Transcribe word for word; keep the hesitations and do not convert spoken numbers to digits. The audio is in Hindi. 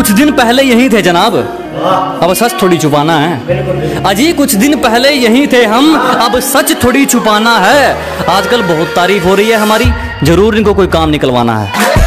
कुछ दिन पहले यहीं थे जनाब, अब सच थोड़ी छुपाना है। अजी कुछ दिन पहले यहीं थे हम, अब सच थोड़ी छुपाना है। आजकल बहुत तारीफ हो रही है हमारी, जरूर इनको कोई काम निकलवाना है।